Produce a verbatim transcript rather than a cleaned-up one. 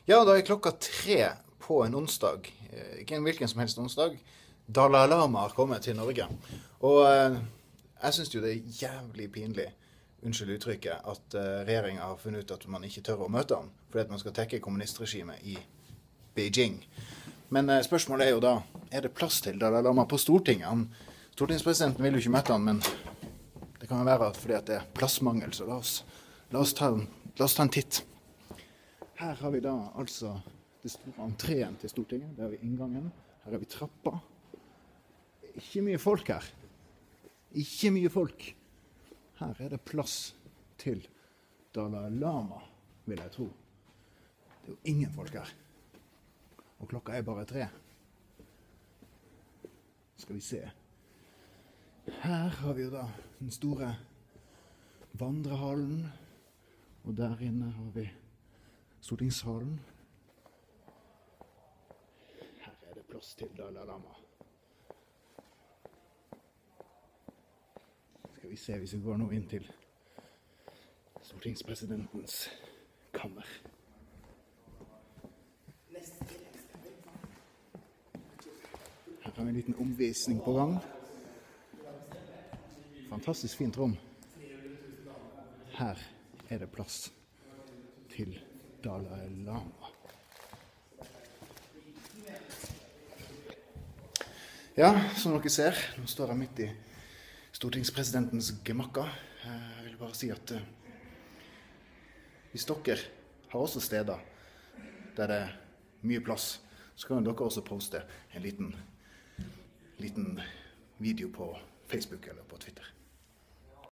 Ja, da er klokka tre på en onsdag, eh, ikke en hvilken som helst onsdag. Dalai Lama har kommet til Norge. Og eh, jeg synes jo det er jævlig pinlig, unnskyld uttrykket, at eh, regjeringen har funnet ut at man ikke tør å møte han, fordi at man skal tekke kommunistregimet i Beijing. Men eh, spørsmålet er jo da, er det plass til Dalai Lama på Stortinget? Han, stortingspresidenten vil jo ikke møte han, men det kan være fordi at det er plassmangel, så la oss, la oss, ta, la oss ta en titt. Her har vi da altså det store entreen til Stortinget, der har vi inngangen, her har vi trappa. Ikke mye folk her. Ikke mye folk. Her er det plass til Dalai Lama, vil jeg tro. Det er jo ingen folk her. Og klokka er bare tre. Skal vi se. Her har vi jo da den store vandrehallen, og der inne har vi stortingshallen. Her er det plass til Dalai Lama. Skal vi se hvis vi går nå inn til stortingspresidentens kammer. Her har vi en liten omvisning på gang. Fantastisk fint rom. Her er det plass til Dalai Lama. Ja, som dere ser, nå står jeg midt i stortingspresidentens gemakka. Jeg vil bare si at uh, hvis dere har også steder der det er mye plass, så kan dere også poste en liten, liten video på Facebook eller på Twitter.